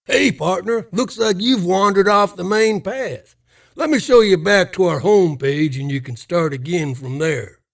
Hey, partner, looks like you've wandered off the main path. Let me show you back to our home page and you can start again from there.